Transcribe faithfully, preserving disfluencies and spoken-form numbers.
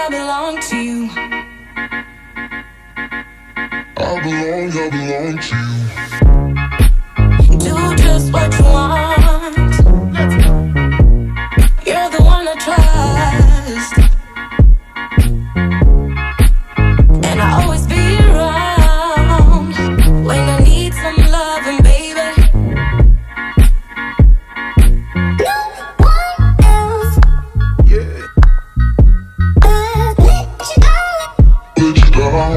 I belong to you. I belong, I belong to you. Do just what you want.